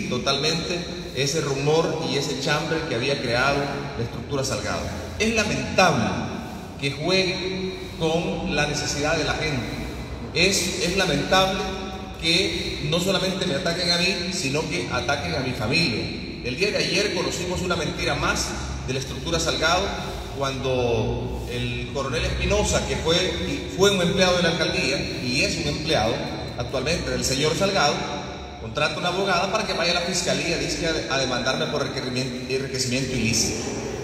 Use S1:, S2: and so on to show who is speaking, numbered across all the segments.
S1: desmentir totalmente ese rumor y ese chambre que había creado la estructura Salgado. Es lamentable que juegue con la necesidad de la gente. Es lamentable que no solamente me ataquen a mí, sino que ataquen a mi familia. El día de ayer conocimos una mentira más de la estructura Salgado, cuando el coronel Espinosa, que fue un empleado de la alcaldía y es un empleado actualmente del señor Salgado, contrata una abogada para que vaya a la fiscalía, dice, a demandarme por enriquecimiento ilícito.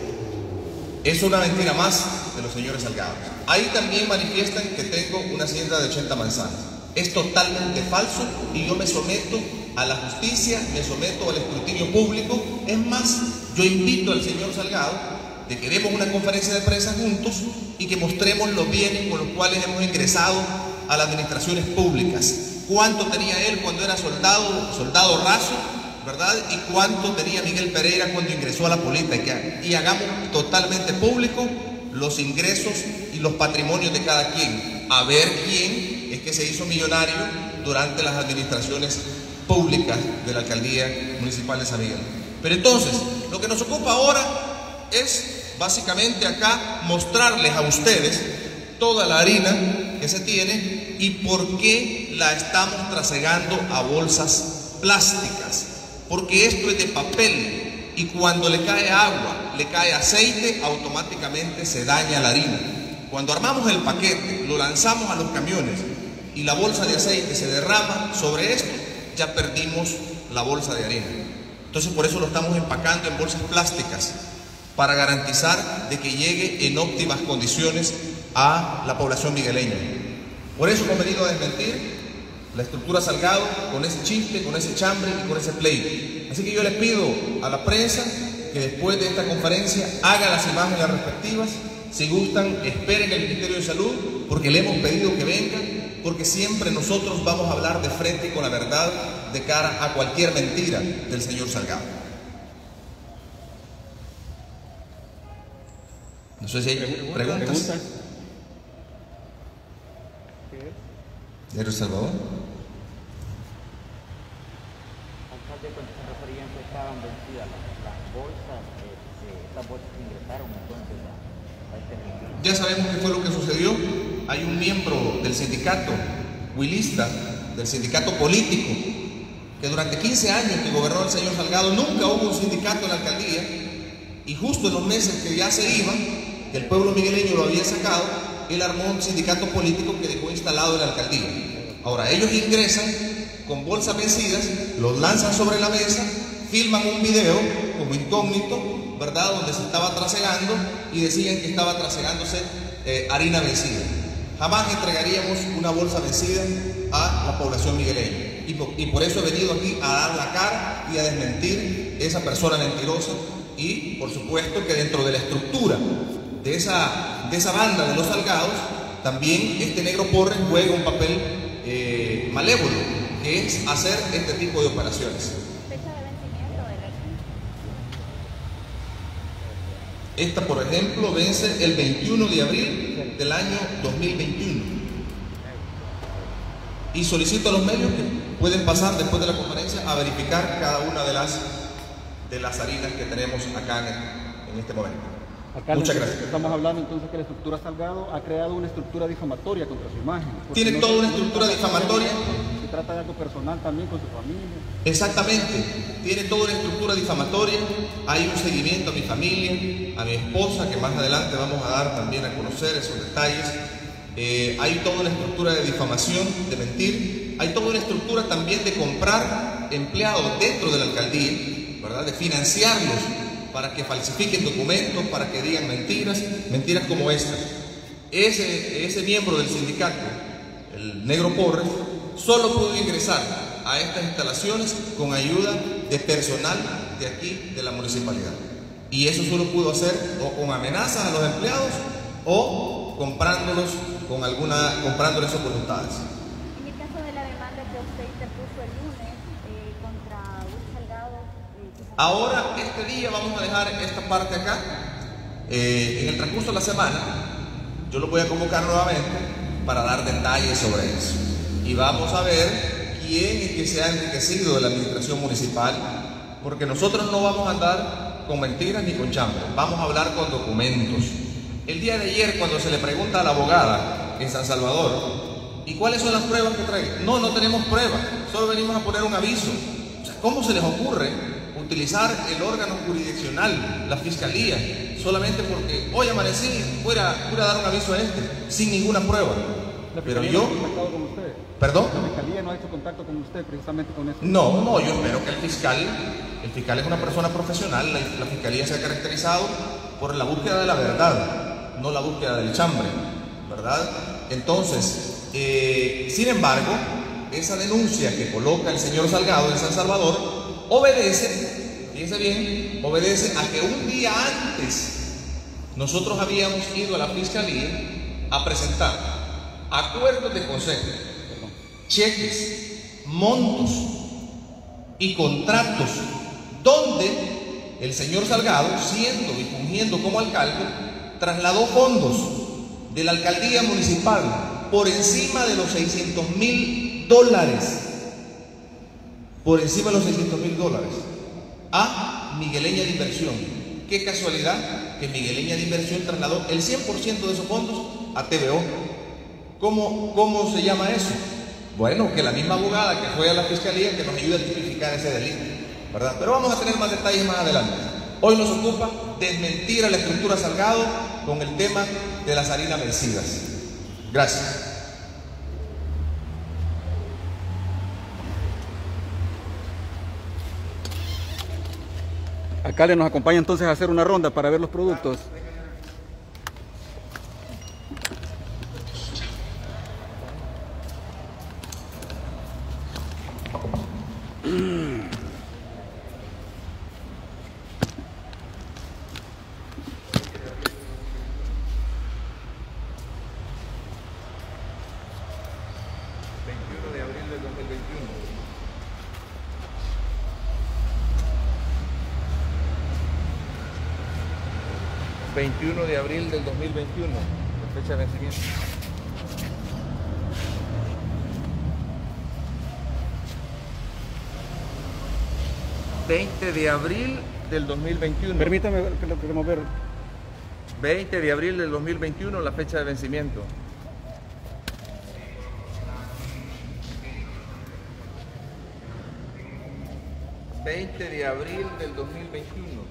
S1: Es una mentira más de los señores Salgado. Ahí también manifiestan que tengo una hacienda de 80 manzanas. Es totalmente falso y yo me someto a la justicia, me someto al escrutinio público. Es más, yo invito al señor Salgado de que demos una conferencia de prensa juntos y que mostremos los bienes con los cuales hemos ingresado a las administraciones públicas. Cuánto tenía él cuando era soldado raso, ¿verdad? Y cuánto tenía Miguel Pereira cuando ingresó a la política. Y hagamos totalmente público los ingresos y los patrimonios de cada quien. A ver quién es que se hizo millonario durante las administraciones públicas de la alcaldía municipal de San Miguel. Pero entonces, lo que nos ocupa ahora es básicamente acá mostrarles a ustedes toda la harina que se tiene y por qué la estamos trasegando a bolsas plásticas. Porque esto es de papel y cuando le cae agua, le cae aceite, automáticamente se daña la harina. Cuando armamos el paquete, lo lanzamos a los camiones y la bolsa de aceite se derrama sobre esto, ya perdimos la bolsa de harina. Entonces por eso lo estamos empacando en bolsas plásticas, para garantizar de que llegue en óptimas condiciones a la población migueleña. Por eso hemos venido a desmentir la estructura Salgado con ese chiste, con ese chambre y con ese pleito. Así que yo les pido a la prensa que después de esta conferencia haga las imágenes respectivas. Si gustan, esperen el Ministerio de Salud, porque le hemos pedido que venga, porque siempre nosotros vamos a hablar de frente y con la verdad de cara a cualquier mentira del señor Salgado. No sé si hay preguntas. ¿De El Salvador?
S2: Alcalde, con esta referencia estaban vencidas las bolsas, estas bolsas que ingresaron entonces a este ministerio.
S1: Ya sabemos qué fue lo que sucedió. Hay un miembro del sindicato huilista, del sindicato político, que durante 15 años que gobernó el señor Salgado nunca hubo un sindicato en la alcaldía, y justo en los meses que ya se iban, que el pueblo migueleño lo había sacado, él armó un sindicato político que dejó instalado en la alcaldía. Ahora ellos ingresan con bolsas vencidas, los lanzan sobre la mesa, filman un video como incógnito, ¿verdad?, donde se estaba trasegando y decían que estaba trasegándose harina vencida. Jamás entregaríamos una bolsa vencida a la población migueleña. Y por eso he venido aquí a dar la cara y a desmentir esa persona mentirosa. Y por supuesto que dentro de la estructura de esa banda de los Salgados, también este negro Porres juega un papel malévolo, que es hacer este tipo de operaciones.
S3: ¿Fecha de vencimiento de la licencia?
S1: Esta, por ejemplo, vence el 21 de abril del año 2021. Y solicito a los medios que pueden pasar después de la conferencia a verificar cada una de las harinas que tenemos acá en este momento.
S4: Acá
S1: Muchas gracias.
S4: Estamos hablando entonces que la estructura Salgado ha creado una estructura difamatoria contra su imagen.
S1: Tiene toda una estructura difamatoria.
S4: Se trata de algo personal también con su familia.
S1: Exactamente, tiene toda una estructura difamatoria. Hay un seguimiento a mi familia, a mi esposa, que más adelante vamos a dar también a conocer esos detalles. Hay toda una estructura de difamación, de mentir. Hay toda una estructura también de comprar empleados dentro de la alcaldía, ¿verdad?, de financiarlos para que falsifiquen documentos, para que digan mentiras como esta. Ese miembro del sindicato, el negro Porres, solo pudo ingresar a estas instalaciones con ayuda de personal de aquí, de la municipalidad. Y eso solo pudo hacer o con amenazas a los empleados o comprándoles sus voluntades.
S3: En el caso de la demanda que usted interpuso el lunes contra Will Salgado,
S1: Ahora, este día vamos a dejar esta parte acá. En el transcurso de la semana, yo lo voy a convocar nuevamente para dar detalles sobre eso. Y vamos a ver quién es que se ha enriquecido de la administración municipal, porque nosotros no vamos a andar con mentiras ni con chambres, vamos a hablar con documentos. El día de ayer, cuando se le pregunta a la abogada en San Salvador, ¿y cuáles son las pruebas que trae? No, no tenemos pruebas, solo venimos a poner un aviso. O sea, ¿cómo se les ocurre utilizar el órgano jurisdiccional, la fiscalía, solamente porque hoy amanecí, fuera a dar un aviso a sin ninguna prueba? Pero yo...
S4: ¿No ha contactado con usted?
S1: ¿Perdón?
S4: ¿La fiscalía no ha hecho contacto con usted precisamente con eso?
S1: No, yo espero que el fiscal es una persona profesional, la fiscalía se ha caracterizado por la búsqueda de la verdad, no la búsqueda del chambre, ¿verdad? Entonces, sin embargo, esa denuncia que coloca el señor Salgado en San Salvador obedece, fíjense bien, obedece a que un día antes nosotros habíamos ido a la fiscalía a presentar acuerdos de consejo, cheques, montos y contratos donde el señor Salgado, siendo y fungiendo como alcalde, trasladó fondos de la alcaldía municipal por encima de los $600,000, por encima de los $600,000 a Migueleña de Inversión. Qué casualidad que Migueleña de Inversión trasladó el 100% de esos fondos a TVO. ¿Cómo se llama eso? Bueno, que la misma abogada que fue a la fiscalía que nos ayude a tipificar ese delito, ¿verdad? Pero vamos a tener más detalles más adelante. Hoy nos ocupa desmentir a la estructura Salgado con el tema de las harinas vencidas. Gracias.
S4: Alcalde, nos acompaña entonces a hacer una ronda para ver los productos.
S1: De abril del 2021, la fecha de vencimiento. 20 de abril del 2021.
S4: Permítame que lo queremos ver.
S1: 20 de abril del 2021, la fecha de vencimiento. ...20 de abril del 2021.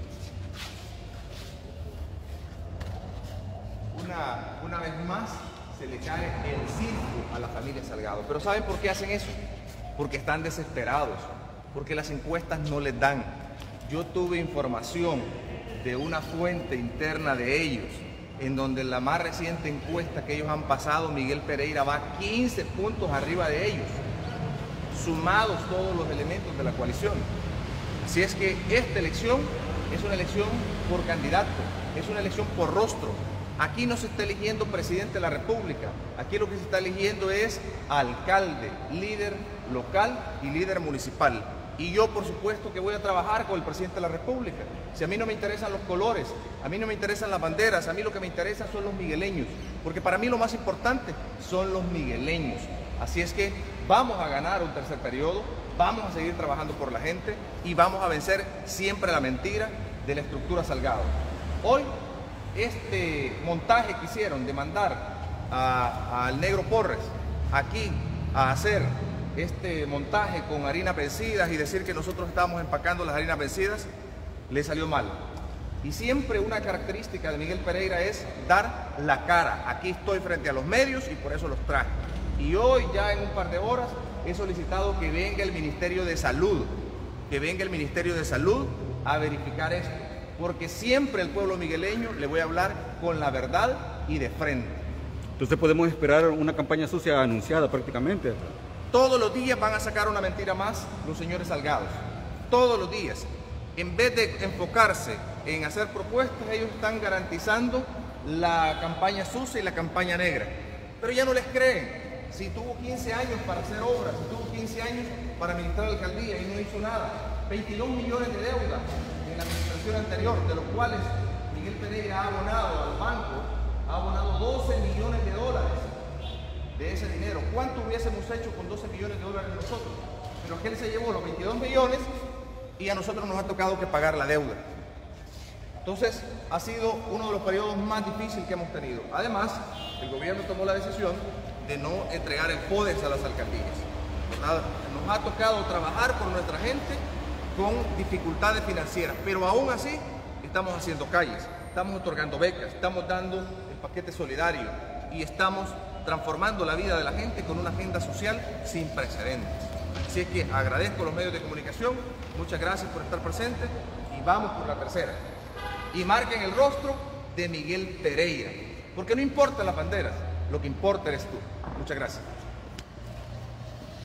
S1: Una vez más se le cae el circo a la familia Salgado. Pero ¿saben por qué hacen eso? Porque están desesperados, porque las encuestas no les dan. Yo tuve información de una fuente interna de ellos, en donde la más reciente encuesta que ellos han pasado, Miguel Pereira va 15 puntos arriba de ellos, sumados todos los elementos de la coalición. Así es que esta elección es una elección por candidato, es una elección por rostro. Aquí no se está eligiendo presidente de la República, aquí lo que se está eligiendo es alcalde, líder local y líder municipal. Y yo, por supuesto, que voy a trabajar con el presidente de la República. Si a mí no me interesan los colores, a mí no me interesan las banderas, a mí lo que me interesa son los migueleños, porque para mí lo más importante son los migueleños. Así es que vamos a ganar un tercer periodo, vamos a seguir trabajando por la gente y vamos a vencer siempre la mentira de la estructura Salgado. Hoy, este montaje que hicieron de mandar al negro Porres aquí a hacer este montaje con harinas vencidas y decir que nosotros estábamos empacando las harinas vencidas, le salió mal. Y siempre una característica de Miguel Pereira es dar la cara. Aquí estoy frente a los medios y por eso los traje. Y hoy ya en un par de horas he solicitado que venga el Ministerio de Salud, a verificar esto. Porque siempre el pueblo migueleño le voy a hablar con la verdad y de frente.
S4: Entonces podemos esperar una campaña sucia anunciada prácticamente.
S1: Todos los días van a sacar una mentira más los señores Salgados. Todos los días. En vez de enfocarse en hacer propuestas, ellos están garantizando la campaña sucia y la campaña negra. Pero ya no les creen. Si tuvo 15 años para hacer obras, si tuvo 15 años para administrar la alcaldía y no hizo nada. 22 millones de deuda en la administración anterior, de los cuales Miguel Pereira ha abonado al banco, ha abonado 12 millones de dólares de ese dinero. ¿Cuánto hubiésemos hecho con 12 millones de dólares nosotros? pero que él se llevó los 22 millones y a nosotros nos ha tocado que pagar la deuda. Entonces, ha sido uno de los periodos más difíciles que hemos tenido. Además, el gobierno tomó la decisión de no entregar el FODES a las alcaldías. ¿Verdad? Nos ha tocado trabajar por nuestra gente con dificultades financieras, pero aún así estamos haciendo calles, estamos otorgando becas, estamos dando el paquete solidario y estamos transformando la vida de la gente con una agenda social sin precedentes. Así es que agradezco a los medios de comunicación, muchas gracias por estar presentes y vamos por la tercera. Y marquen el rostro de Miguel Pereira, porque no importa las banderas, lo que importa eres tú. Muchas gracias.